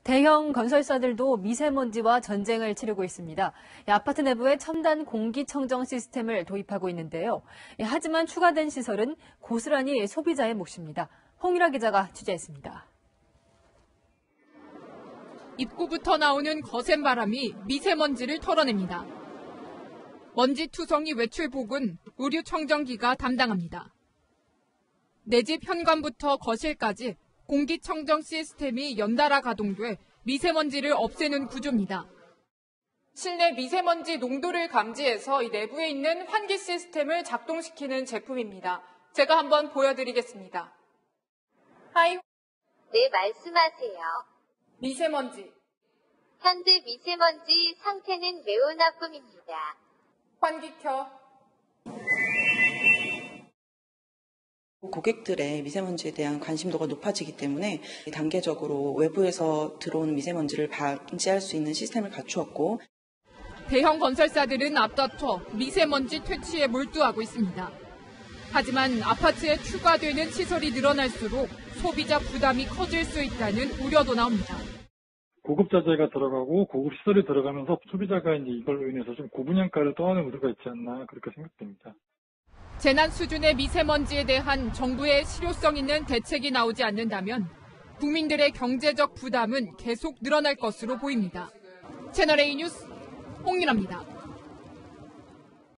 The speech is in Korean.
대형 건설사들도 미세먼지와 전쟁을 치르고 있습니다. 아파트 내부에 첨단 공기청정 시스템을 도입하고 있는데요. 하지만 추가된 시설은 고스란히 소비자의 몫입니다. 홍일아 기자가 취재했습니다. 입구부터 나오는 거센 바람이 미세먼지를 털어냅니다. 먼지 투성이 외출복은 의류청정기가 담당합니다. 내 집 현관부터 거실까지 공기청정 시스템이 연달아 가동돼 미세먼지를 없애는 구조입니다. 실내 미세먼지 농도를 감지해서 이 내부에 있는 환기 시스템을 작동시키는 제품입니다. 제가 한번 보여드리겠습니다. 하이. 네, 말씀하세요. 미세먼지. 현재 미세먼지 상태는 매우 나쁨입니다. 환기 켜. 고객들의 미세먼지에 대한 관심도가 높아지기 때문에 단계적으로 외부에서 들어오는 미세먼지를 방지할 수 있는 시스템을 갖추었고, 대형 건설사들은 앞다퉈 미세먼지 퇴치에 몰두하고 있습니다. 하지만 아파트에 추가되는 시설이 늘어날수록 소비자 부담이 커질 수 있다는 우려도 나옵니다. 고급 자재가 들어가고 고급 시설이 들어가면서 소비자가 이제 이걸로 인해서 좀 고분양가를 떠나는 우려가 있지 않나 그렇게 생각됩니다. 재난 수준의 미세먼지에 대한 정부의 실효성 있는 대책이 나오지 않는다면 국민들의 경제적 부담은 계속 늘어날 것으로 보입니다. 채널A 뉴스 홍윤아입니다.